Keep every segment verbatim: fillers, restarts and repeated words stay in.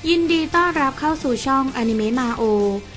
ยินดีต้อนรับเข้าสู่ช่องอนิเมะมาโอ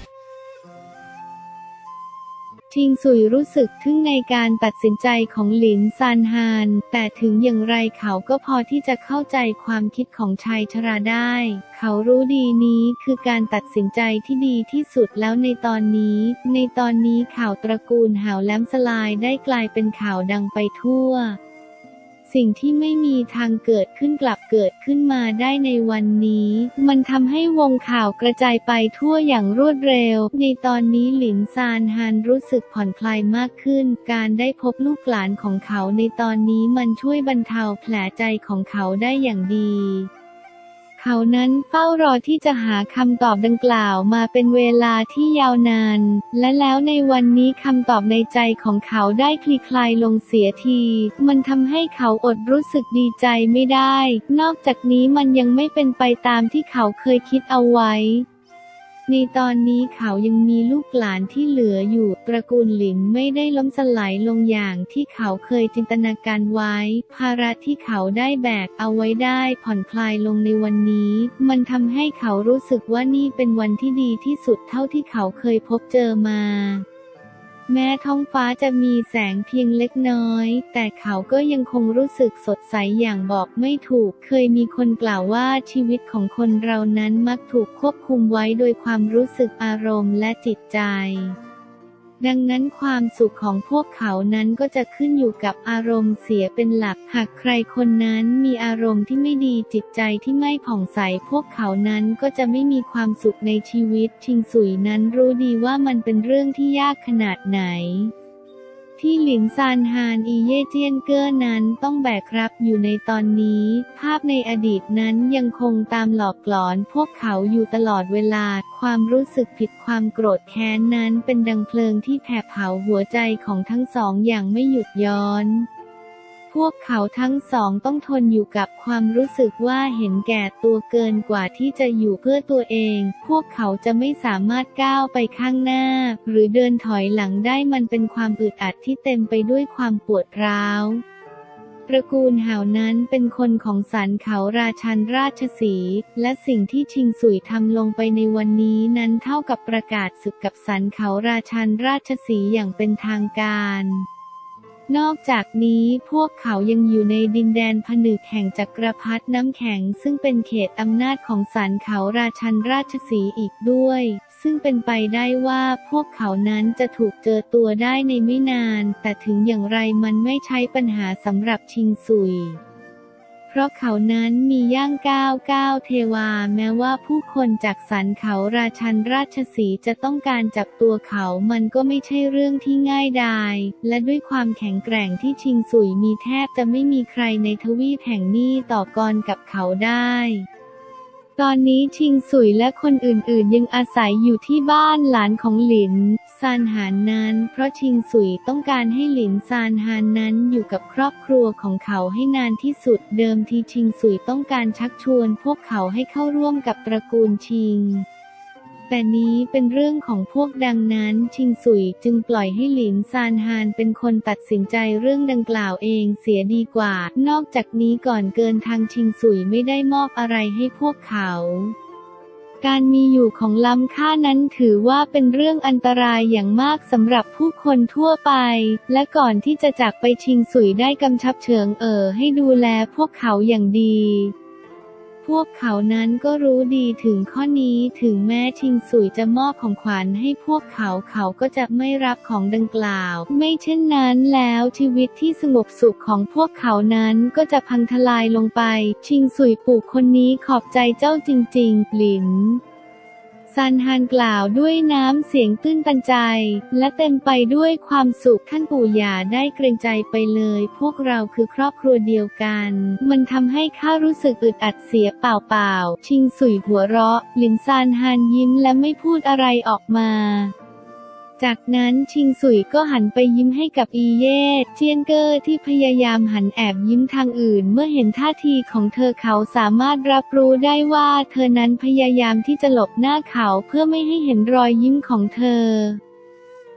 ชิงซุยรู้สึกทึ่งในการตัดสินใจของหลินซานฮานแต่ถึงอย่างไรเขาก็พอที่จะเข้าใจความคิดของชายชราได้เขารู้ดีนี้คือการตัดสินใจที่ดีที่สุดแล้วในตอนนี้ในตอนนี้ข่าวตระกูลหาวแลมสลายได้กลายเป็นข่าวดังไปทั่วสิ่งที่ไม่มีทางเกิดขึ้นกลับเกิดขึ้นมาได้ในวันนี้มันทำให้วงข่าวกระจายไปทั่วอย่างรวดเร็วในตอนนี้หลินซานฮานรู้สึกผ่อนคลายมากขึ้นการได้พบลูกหลานของเขาในตอนนี้มันช่วยบรรเทาแผลใจของเขาได้อย่างดีเขานั้นเฝ้ารอที่จะหาคำตอบดังกล่าวมาเป็นเวลาที่ยาวนานและแล้วในวันนี้คำตอบในใจของเขาได้คลี่คลายลงเสียทีมันทำให้เขาอดรู้สึกดีใจไม่ได้นอกจากนี้มันยังไม่เป็นไปตามที่เขาเคยคิดเอาไว้ในตอนนี้เขายังมีลูกหลานที่เหลืออยู่ตระกูลหลินไม่ได้ล้มสลายลงอย่างที่เขาเคยจินตนาการไว้ภาระที่เขาได้แบกเอาไว้ได้ผ่อนคลายลงในวันนี้มันทำให้เขารู้สึกว่านี่เป็นวันที่ดีที่สุดเท่าที่เขาเคยพบเจอมาแม้ท้องฟ้าจะมีแสงเพียงเล็กน้อยแต่เขาก็ยังคงรู้สึกสดใสอย่างบอกไม่ถูกเคยมีคนกล่าวว่าชีวิตของคนเรานั้นมักถูกควบคุมไว้โดยความรู้สึกอารมณ์และจิตใจดังนั้นความสุขของพวกเขานั้นก็จะขึ้นอยู่กับอารมณ์เสียเป็นหลักหากใครคนนั้นมีอารมณ์ที่ไม่ดีจิตใจที่ไม่ผ่องใสพวกเขานั้นก็จะไม่มีความสุขในชีวิตชิงซุยนั้นรู้ดีว่ามันเป็นเรื่องที่ยากขนาดไหนที่หลินซานฮานอีเย่เจียนเก้อนั้นต้องแบกรับอยู่ในตอนนี้ภาพในอดีตนั้นยังคงตามหลอกหลอนพวกเขาอยู่ตลอดเวลาความรู้สึกผิดความโกรธแค้นนั้นเป็นดังเพลิงที่แผดเผาหัวใจของทั้งสองอย่างไม่หยุดย้อนพวกเขาทั้งสองต้องทนอยู่กับความรู้สึกว่าเห็นแก่ตัวเกินกว่าที่จะอยู่เพื่อตัวเองพวกเขาจะไม่สามารถก้าวไปข้างหน้าหรือเดินถอยหลังได้มันเป็นความอึดอัดที่เต็มไปด้วยความปวดร้าวตระกูลหาวนั้นเป็นคนของศาลเขาราชันราชสีห์และสิ่งที่ชิงซุยทำลงไปในวันนี้นั้นเท่ากับประกาศศึกกับศาลเขาราชันราชสีห์อย่างเป็นทางการนอกจากนี้พวกเขายังอยู่ในดินแดนผนึกแห่งจักรพรรดิน้ำแข็งซึ่งเป็นเขตอำนาจของศาลเขาราชันราชสีห์อีกด้วยซึ่งเป็นไปได้ว่าพวกเขานั้นจะถูกเจอตัวได้ในไม่นานแต่ถึงอย่างไรมันไม่ใช่ปัญหาสำหรับชิงซุยเพราะเขานั้นมีย่างก้าวก้าวเทวาแม้ว่าผู้คนจากศาลเขาราชันราชสีห์จะต้องการจับตัวเขามันก็ไม่ใช่เรื่องที่ง่ายดายและด้วยความแข็งแกร่งที่ชิงซุยมีแทบจะไม่มีใครในทวีปแห่งนี้ต่อกรกับเขาได้ตอนนี้ชิงซุยและคนอื่นๆยังอาศัยอยู่ที่บ้านหลานของหลินซานฮานนั้นเพราะชิงซุยต้องการให้หลินซานฮานนั้นอยู่กับครอบครัวของเขาให้นานที่สุดเดิมทีชิงซุยต้องการชักชวนพวกเขาให้เข้าร่วมกับตระกูลชิงแต่นี้เป็นเรื่องของพวกดังนั้นชิงซุยจึงปล่อยให้หลินซานฮานเป็นคนตัดสินใจเรื่องดังกล่าวเองเสียดีกว่านอกจากนี้ก่อนเกินทางชิงซุยไม่ได้มอบอะไรให้พวกเขาการมีอยู่ของล้ำค่านั้นถือว่าเป็นเรื่องอันตรายอย่างมากสำหรับผู้คนทั่วไปและก่อนที่จะจากไปชิงซุยได้กำชับเฉิงเอ๋อให้ดูแลพวกเขาอย่างดีพวกเขานั้นก็รู้ดีถึงข้อนี้ถึงแม้ชิงซุยจะมอบของขวัญให้พวกเขาเขาก็จะไม่รับของดังกล่าวไม่เช่นนั้นแล้วชีวิตที่สงบสุขของพวกเขานั้นก็จะพังทลายลงไปชิงซุยปู่คนนี้ขอบใจเจ้าจริงๆหลินซานฮานกล่าวด้วยน้ำเสียงตื้นตันใจและเต็มไปด้วยความสุขท่านปู่อย่าได้เกรงใจไปเลยพวกเราคือครอบครัวเดียวกันมันทำให้ข้ารู้สึกอึดอัดเสียเปล่าๆชิงซุยหัวเราะหลินซานฮานยิ้มและไม่พูดอะไรออกมาจากนั้นชิงซุยก็หันไปยิ้มให้กับอีเย่เจียนเกอร์ที่พยายามหันแอบยิ้มทางอื่นเมื่อเห็นท่าทีของเธอเขาสามารถรับรู้ได้ว่าเธอนั้นพยายามที่จะหลบหน้าเขาเพื่อไม่ให้เห็นรอยยิ้มของเธอ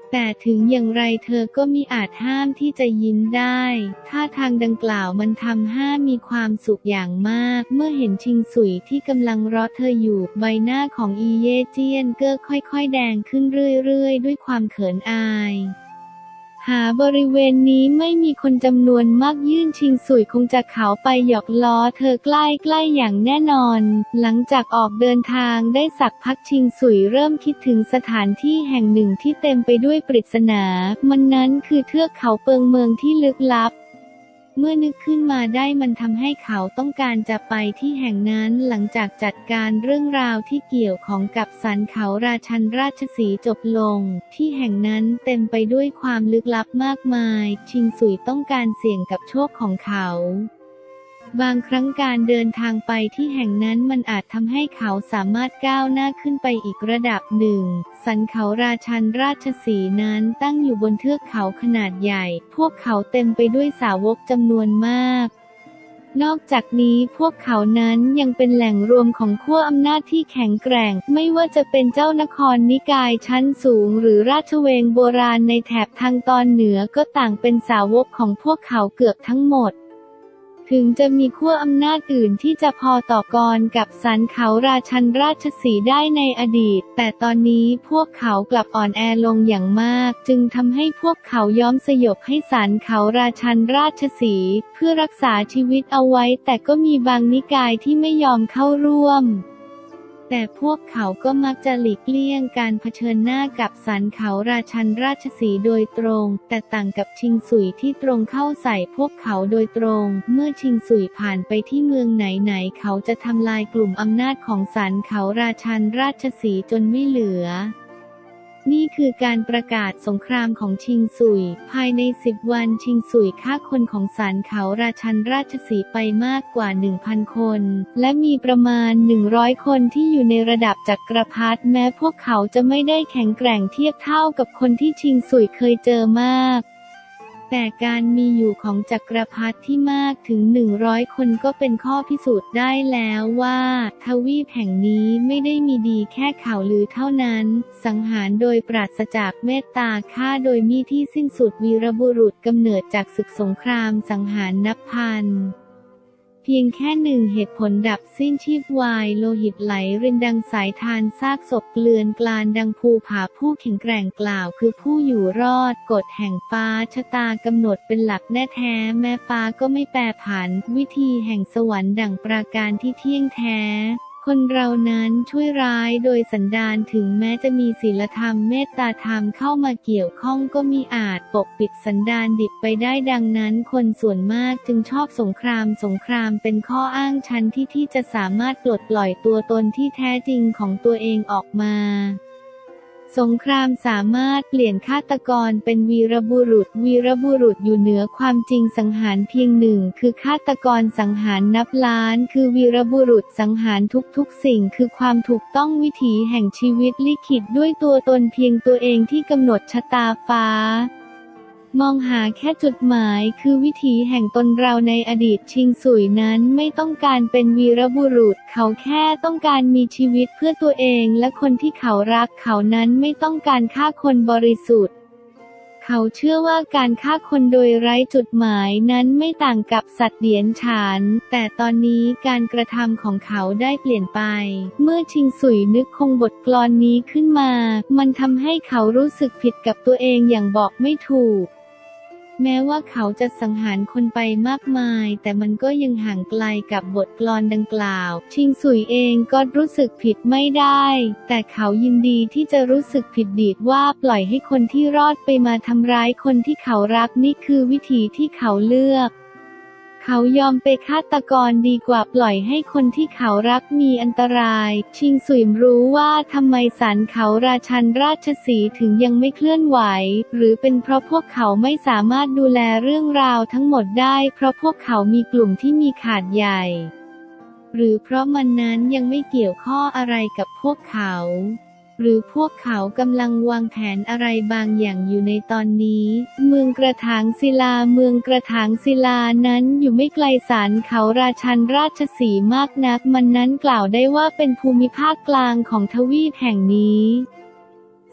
แต่ถึงอย่างไรเธอก็มิอาจห้ามที่จะยิ้มได้ท่าทางดังกล่าวมันทำให้มีความสุขอย่างมากเมื่อเห็นชิงสุยที่กำลังรอเธออยู่ใบหน้าของอีเย่เจี้ยนเก้อค่อยๆแดงขึ้นเรื่อยๆด้วยความเขินอายหาบริเวณนี้ไม่มีคนจำนวนมากยื่นชิงสุยคงจะเขาไปหยอกล้อเธอใกล้ๆอย่างแน่นอนหลังจากออกเดินทางได้สักพักชิงสุยเริ่มคิดถึงสถานที่แห่งหนึ่งที่เต็มไปด้วยปริศนามันนั้นคือเทือกเขาเปิงเมืองที่ลึกลับเมื่อนึกขึ้นมาได้มันทำให้เขาต้องการจะไปที่แห่งนั้นหลังจากจัดการเรื่องราวที่เกี่ยวของกับสันเขาราชันราชสีห์จบลงที่แห่งนั้นเต็มไปด้วยความลึกลับมากมายชิงสุยต้องการเสี่ยงกับโชคของเขาบางครั้งการเดินทางไปที่แห่งนั้นมันอาจทำให้เขาสามารถก้าวหน้าขึ้นไปอีกระดับหนึ่งสันเขาราชันราชสีห์นั้นตั้งอยู่บนเทือกเขาขนาดใหญ่พวกเขาเต็มไปด้วยสาวกจำนวนมากนอกจากนี้พวกเขานั้นยังเป็นแหล่งรวมของขั้วอำนาจที่แข็งแกร่งไม่ว่าจะเป็นเจ้านครนิกายชั้นสูงหรือราชเวงโบราณในแถบทางตอนเหนือก็ต่างเป็นสาวกของพวกเขาเกือบทั้งหมดถึงจะมีขั้วอำนาจอื่นที่จะพอต่อกรกับสันเขาราชันราชสีห์ได้ในอดีตแต่ตอนนี้พวกเขากลับอ่อนแอลงอย่างมากจึงทำให้พวกเขายอมสยบให้สันเขาราชันราชสีห์เพื่อรักษาชีวิตเอาไว้แต่ก็มีบางนิกายที่ไม่ยอมเข้าร่วมแต่พวกเขาก็มักจะหลีกเลี่ยงการเผชิญหน้ากับสันเขาราชันราชสีห์โดยตรงแต่ต่างกับชิงสุยที่ตรงเข้าใส่พวกเขาโดยตรงเมื่อชิงสุยผ่านไปที่เมืองไหนๆเขาจะทำลายกลุ่มอำนาจของสันเขาราชันราชสีห์จนไม่เหลือนี่คือการประกาศสงครามของชิงสุยภายในสิบวันชิงสุยฆ่าคนของสันเขาราชันราชสีห์ไปมากกว่า หนึ่งพัน คนและมีประมาณหนึ่งร้อยคนที่อยู่ในระดับจักรพรรดิแม้พวกเขาจะไม่ได้แข็งแกร่งเทียบเท่ากับคนที่ชิงสุยเคยเจอมากแต่การมีอยู่ของจักรพรรดิที่มากถึงหนึ่งร้อยคนก็เป็นข้อพิสูจน์ได้แล้วว่าทวีปแห่งนี้ไม่ได้มีดีแค่ข่าวลือเท่านั้นสังหารโดยปราศจากเมตตาฆ่าโดยมีที่สิ้นสุดวีรบุรุษกำเนิดจากศึกสงครามสังหารนับพันเพียงแค่หนึ่งเหตุผลดับสิ้นชีพวายโลหิตไหลรินดังสายทานซากศพเกลือนกลานดังภูผาผู้แข็งแกร่งกล่าวคือผู้อยู่รอดกฎแห่งฟ้าชะตากำหนดเป็นหลักแน่แท้แม้ฟ้าก็ไม่แปรผันวิธีแห่งสวรรค์ดั่งปราการที่เที่ยงแท้คนเรานั้นช่วยร้ายโดยสันดานถึงแม้จะมีศีลธรรมเมตตาธรรมเข้ามาเกี่ยวข้องก็มิอาจปกปิดสันดานดิบไปได้ดังนั้นคนส่วนมากจึงชอบสงครามสงครามเป็นข้ออ้างชั้นที่ที่จะสามารถปลดปล่อยตัวตนที่แท้จริงของตัวเองออกมาสงครามสามารถเปลี่ยนฆาตกรเป็นวีรบุรุษวีรบุรุษอยู่เหนือความจริงสังหารเพียงหนึ่งคือฆาตกรสังหารนับล้านคือวีรบุรุษสังหารทุกๆสิ่งคือความถูกต้องวิถีแห่งชีวิตลิขิตด้วยตัวตนเพียงตัวเองที่กำหนดชะตาฟ้ามองหาแค่จุดหมายคือวิถีแห่งตนเราในอดีตชิงสุยนั้นไม่ต้องการเป็นวีรบุรุษเขาแค่ต้องการมีชีวิตเพื่อตัวเองและคนที่เขารักเขานั้นไม่ต้องการฆ่าคนบริสุทธิ์เขาเชื่อว่าการฆ่าคนโดยไร้จุดหมายนั้นไม่ต่างกับสัตว์เดียญฉานแต่ตอนนี้การกระทำของเขาได้เปลี่ยนไปเมื่อชิงสุยนึกคงบทกลอนนี้ขึ้นมามันทำให้เขารู้สึกผิดกับตัวเองอย่างบอกไม่ถูกแม้ว่าเขาจะสังหารคนไปมากมายแต่มันก็ยังห่างไกลกับบทกลอนดังกล่าวชิงสุยเองก็รู้สึกผิดไม่ได้แต่เขายินดีที่จะรู้สึกผิดดีดว่าปล่อยให้คนที่รอดไปมาทำร้ายคนที่เขารักนี่คือวิธีที่เขาเลือกเขายอมไปฆาตกรดีกว่าปล่อยให้คนที่เขารักมีอันตรายชิงสุยรู้ว่าทำไมสันเขาราชันราชสีห์ถึงยังไม่เคลื่อนไหวหรือเป็นเพราะพวกเขาไม่สามารถดูแลเรื่องราวทั้งหมดได้เพราะพวกเขามีกลุ่มที่มีขาดใหญ่หรือเพราะมันนั้นยังไม่เกี่ยวข้องอะไรกับพวกเขาหรือพวกเขากำลังวางแผนอะไรบางอย่างอยู่ในตอนนี้เมืองกระถางศิลาเมืองกระถางศิลานั้นอยู่ไม่ไกลศาลเขาราชันราชสีห์มากนักมันนั้นกล่าวได้ว่าเป็นภูมิภาคกลางของทวีปแห่งนี้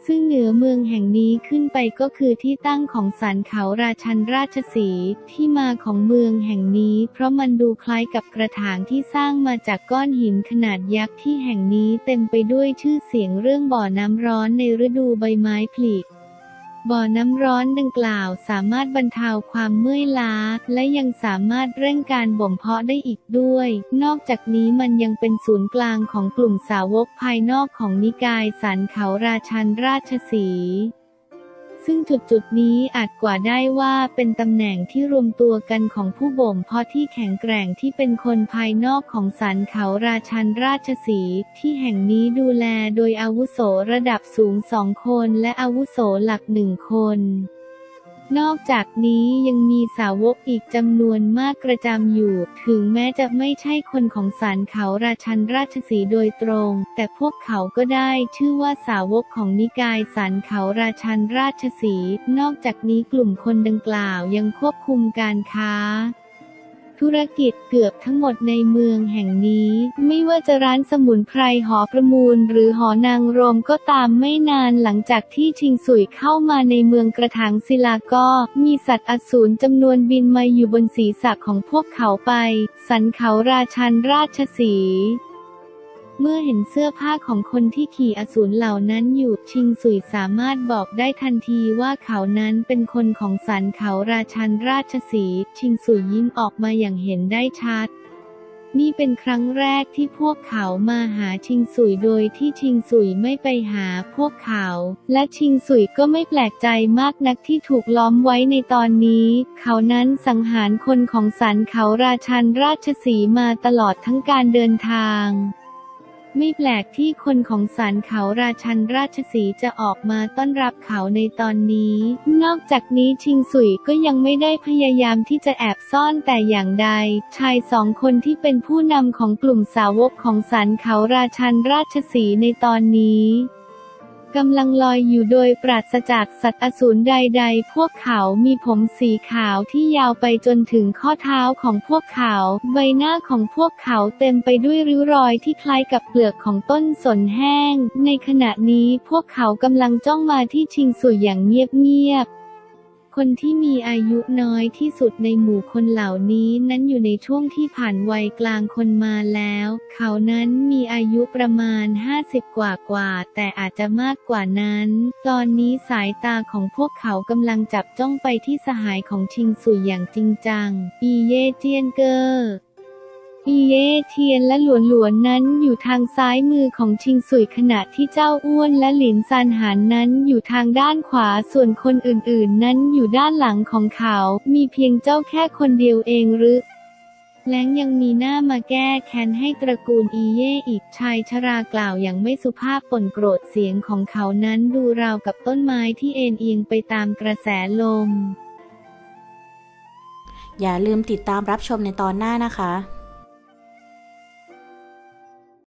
ซึ่งเหนือเมืองแห่งนี้ขึ้นไปก็คือที่ตั้งของศาลเขาราชันราชสีห์ที่มาของเมืองแห่งนี้เพราะมันดูคล้ายกับกระถางที่สร้างมาจากก้อนหินขนาดยักษ์ที่แห่งนี้เต็มไปด้วยชื่อเสียงเรื่องบ่อน้ำร้อนในฤดูใบไม้ผลิบ่อน้ำร้อนดังกล่าวสามารถบรรเทาความเมื่อยล้าและยังสามารถเร่งการบ่มเพาะได้อีกด้วยนอกจากนี้มันยังเป็นศูนย์กลางของกลุ่มสาวกภายนอกของนิกายสันเขาราชันราชสีห์ซึ่งจุดๆนี้อาจกว่าได้ว่าเป็นตำแหน่งที่รวมตัวกันของผู้บ่มเพาะที่แข็งแกร่งที่เป็นคนภายนอกของสันเขาราชันราชสีห์ที่แห่งนี้ดูแลโดยอาวุโสระดับสูงสองคนและอาวุโสหลักหนึ่งคนนอกจากนี้ยังมีสาวกอีกจำนวนมากกระจำอยู่ถึงแม้จะไม่ใช่คนของศาลเขาราชันราชสีห์โดยตรงแต่พวกเขาก็ได้ชื่อว่าสาวกของนิกายศาลเขาราชันราชสีห์นอกจากนี้กลุ่มคนดังกล่าวยังควบคุมการค้าธุรกิจเกือบทั้งหมดในเมืองแห่งนี้ไม่ว่าจะร้านสมุนไพรหอประมูลหรือหอนางรมก็ตามไม่นานหลังจากที่ชิงสุยเข้ามาในเมืองกระถางศิลาก็มีสัตว์อสูรจำนวนบินมาอยู่บนศีรษะของพวกเขาไปสันเขาราชันราชสีห์เมื่อเห็นเสื้อผ้าของคนที่ขี่อสูรเหล่านั้นอยู่ชิงสุยสามารถบอกได้ทันทีว่าเขานั้นเป็นคนของสันเขาราชันราชสีห์ชิงสุยยิ้มออกมาอย่างเห็นได้ชัดนี่เป็นครั้งแรกที่พวกเขามาหาชิงสุยโดยที่ชิงสุยไม่ไปหาพวกเขาและชิงสุยก็ไม่แปลกใจมากนักที่ถูกล้อมไว้ในตอนนี้เขานั้นสังหารคนของสันเขาราชันราชสีห์มาตลอดทั้งการเดินทางไม่แปลกที่คนของศาลเขาราชันราชสีห์จะออกมาต้อนรับเขาในตอนนี้นอกจากนี้ชิงสุยก็ยังไม่ได้พยายามที่จะแอบซ่อนแต่อย่างใดชายสองคนที่เป็นผู้นำของกลุ่มสาวกของศาลเขาราชันราชสีห์ในตอนนี้กำลังลอยอยู่โดยปราศจากสัตว์อสูรใดๆพวกเขามีผมสีขาวที่ยาวไปจนถึงข้อเท้าของพวกเขาใบหน้าของพวกเขาเต็มไปด้วยริ้วรอยที่คล้ายกับเปลือกของต้นสนแห้งในขณะนี้พวกเขากำลังจ้องมาที่ชิงสุยอย่างเงียบๆคนที่มีอายุน้อยที่สุดในหมู่คนเหล่านี้นั้นอยู่ในช่วงที่ผ่านวัยกลางคนมาแล้วเขานั้นมีอายุประมาณห้าสิบกว่ากว่าแต่อาจจะมากกว่านั้นตอนนี้สายตาของพวกเขากำลังจับจ้องไปที่สหายของชิงสุยอย่างจริงจังอีเย่เจียนเกอร์อีเย่เทียนและหลวนหลวนนั้นอยู่ทางซ้ายมือของชิงสุยขณะที่เจ้าอ้วนและหลินซานหานนั้นอยู่ทางด้านขวาส่วนคนอื่นๆนั้นอยู่ด้านหลังของเขามีเพียงเจ้าแค่คนเดียวเองหรือแล้งยังมีหน้ามาแก้แค้นให้ตระกูลอีเย่อีกชายชรากล่าวอย่างไม่สุภาพปนโกรธเสียงของเขานั้นดูราวกับต้นไม้ที่เอ็นเอียงไปตามกระแสลมอย่าลืมติดตามรับชมในตอนหน้านะคะ